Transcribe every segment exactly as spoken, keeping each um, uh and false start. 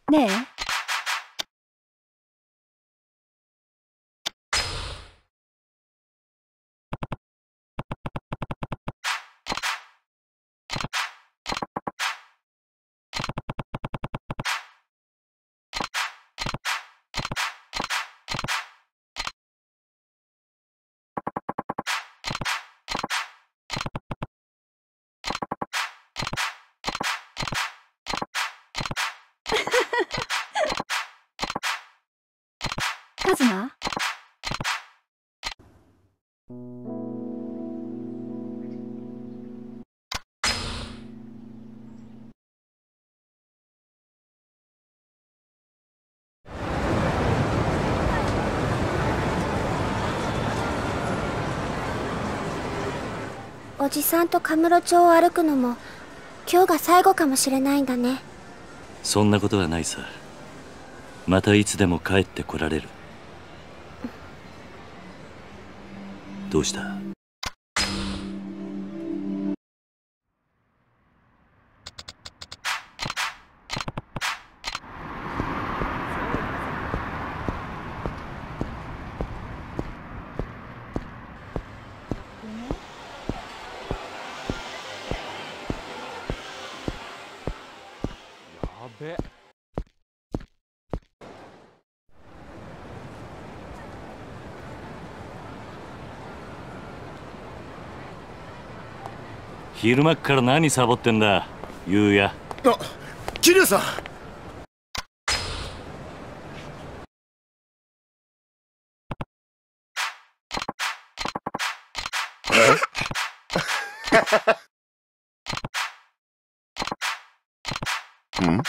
ねえ。カズマ。 おじさんとカムロ町を歩くのも今日が最後かもしれないんだね。 そんなことはないさ。またいつでも帰ってこられる。どうした？ べ。 昼間っから何サボってんだ、ゆうや。 あ、桐生さん。ん？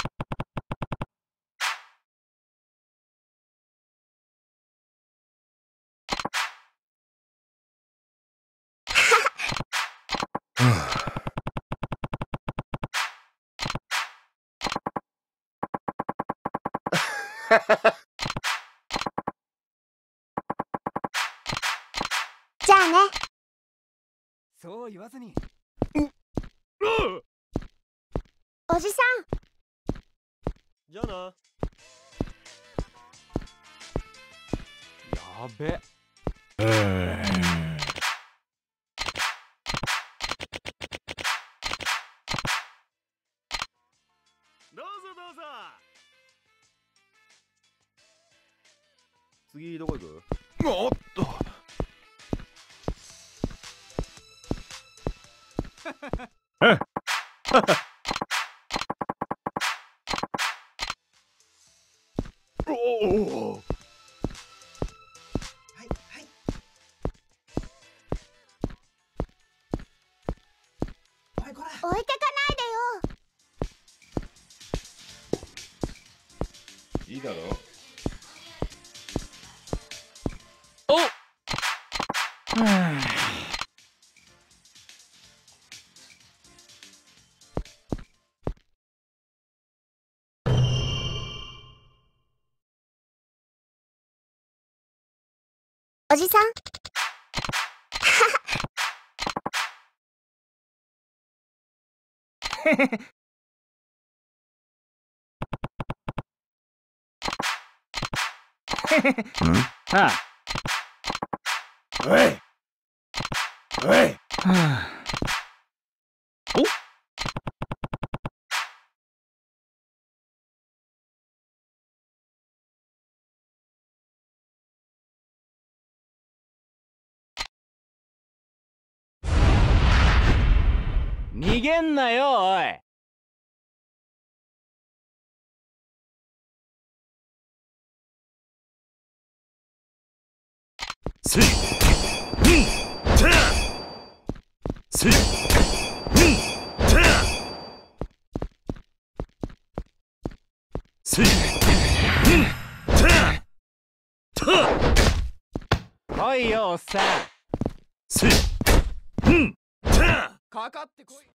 じゃあね。 そう言わずに。 おじさん。 じゃあな。 やべ。 どうぞどうぞ。次どこ行く？おっと。えっ。おお。はいはい。 おいこら。置いてかないでよ。 いいだろ。 お。 おじさん。 ん？ ああ。 おい。おい。 お。逃げんなよ、おい。 せい。うん。た。せい。うん。た。せい。うん。た。た。 来いよ、おっさん。 せい。うん。た。 かかってこい。